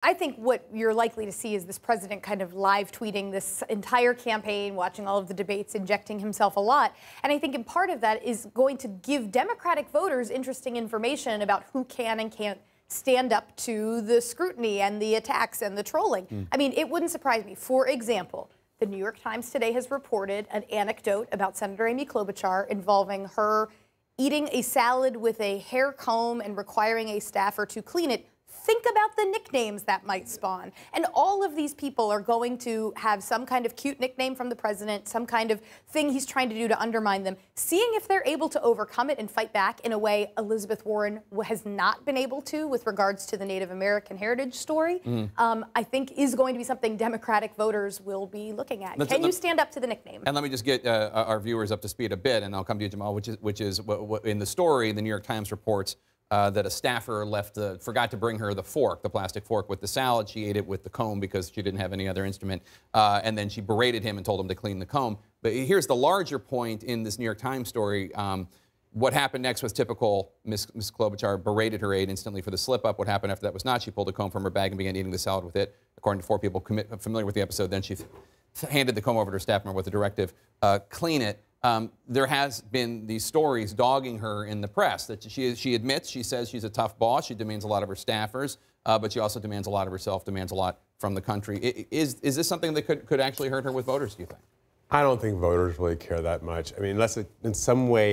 I think what you're likely to see is this president kind of live tweeting this entire campaign, watching all of the debates, injecting himself a lot. And I think in part of that is going to give Democratic voters interesting information about who can and can't stand up to the scrutiny and the attacks and the trolling. I mean, it wouldn't surprise me. For example, the New York Times today has reported an anecdote about Senator Amy Klobuchar involving her eating a salad with a hair comb and requiring a staffer to clean it. Think about the nicknames that might spawn. And all of these people are going to have some kind of cute nickname from the president, some kind of thing he's trying to do to undermine them, seeing if they're able to overcome it and fight back in a way Elizabeth Warren has not been able to with regards to the Native American heritage story, I think is going to be something Democratic voters will be looking at. Can you stand up to the nickname? And let me just get our viewers up to speed a bit, and I'll come to you, Jamal, which is what in the story, the New York Times reports that a staffer forgot to bring her the fork, the plastic fork with the salad. She ate it with the comb because she didn't have any other instrument. And then she berated him and told him to clean the comb. But here's the larger point in this New York Times story. What happened next was typical. Ms. Klobuchar berated her aide instantly for the slip-up. What happened after that was not. She pulled a comb from her bag and began eating the salad with it. According to 4 people familiar with the episode, then she handed the comb over to her staff member with a directive, clean it. There has been these stories dogging her in the press that she admits, she says she's a tough boss. She demands a lot of her staffers, but she also demands a lot of herself, demands a lot from the country. Is this something that could actually hurt her with voters, do you think? I don't think voters really care that much. I mean, unless in some way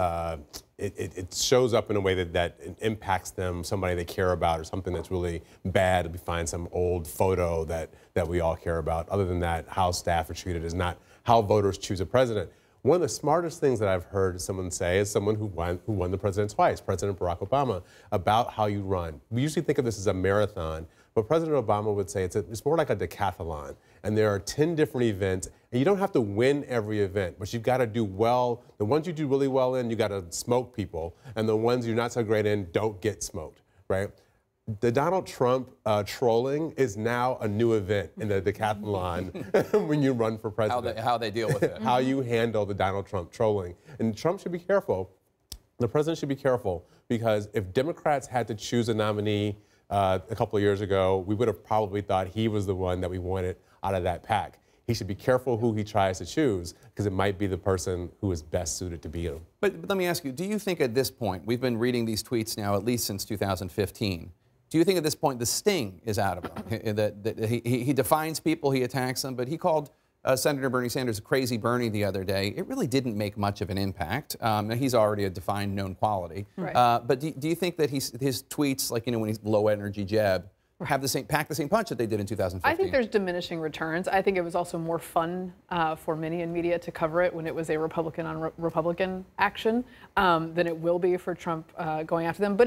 it shows up in a way that it impacts them, somebody they care about, or something that's really bad. If we find some old photo that we all care about. Other than that, how staff are treated is not how voters choose a president. One of the smartest things that I've heard someone say is someone who won the president twice, President Barack Obama, about how you run. We usually think of this as a marathon, but President Obama would say it's more like a decathlon. And there are 10 different events, and you don't have to win every event, but you've got to do well. The ones you do really well in, you got to smoke people, and the ones you're not so great in don't get smoked, right? The Donald Trump trolling is now a new event in the decathlon when you run for president. How they deal with it. How you handle the Donald Trump trolling. And Trump should be careful. The president should be careful, because if Democrats had to choose a nominee a couple of years ago, we would have probably thought he was the one that we wanted out of that pack. He should be careful who he tries to choose, because it might be the person who is best suited to be him. But let me ask you, do you think at this point, we've been reading these tweets now at least since 2015, do you think at this point the sting is out of him? that he defines people, he attacks them, but he called Senator Bernie Sanders crazy Bernie the other day. It really didn't make much of an impact. Now he's already a defined known quality. Right. But do you think that his tweets, like, you know, when he's low energy jab, pack the same punch that they did in 2015? I think there's diminishing returns. I think it was also more fun for many in media to cover it when it was a Republican on Republican action than it will be for Trump going after them. But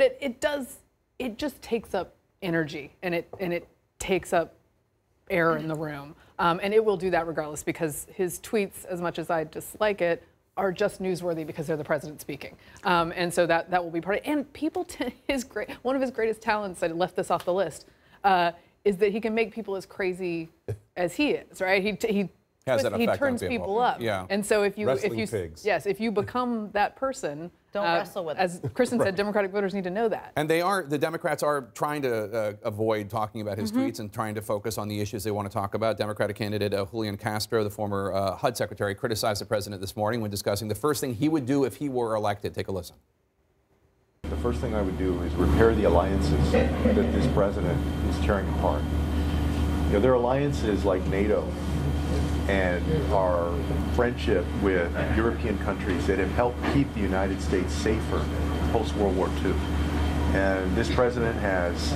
it just takes up energy, and it takes up air in the room. And it will do that regardless, because his tweets, as much as I dislike it, are just newsworthy because they're the president speaking. And so that will be part of it. And people, one of his greatest talents, I left this off the list, is that he can make people as crazy as he is, right? He turns people up. Yeah. And so if you become that person, don't wrestle with it. As Kristen said, Democratic voters need to know that. And the Democrats are trying to avoid talking about his tweets and trying to focus on the issues they want to talk about. Democratic candidate Julian Castro, the former HUD secretary, criticized the president this morning when discussing the first thing he would do if he were elected. Take a listen. The first thing I would do is repair the alliances that this president is tearing apart. You know, there are alliances like NATO and our friendship with European countries that have helped keep the United States safer post-World War II. And this president has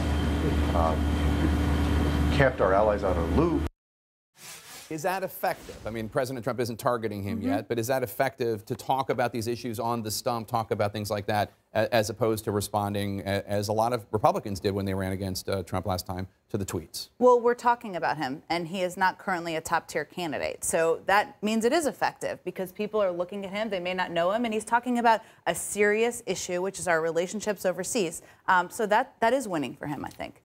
kept our allies out of the loop. Is that effective? I mean, President Trump isn't targeting him yet, but is that effective to talk about these issues on the stump, talk about things like that, as opposed to responding, as a lot of Republicans did when they ran against Trump last time, to the tweets? Well, we're talking about him, and he is not currently a top-tier candidate. So that means it is effective, because people are looking at him, they may not know him, and he's talking about a serious issue, which is our relationships overseas. So that is winning for him, I think.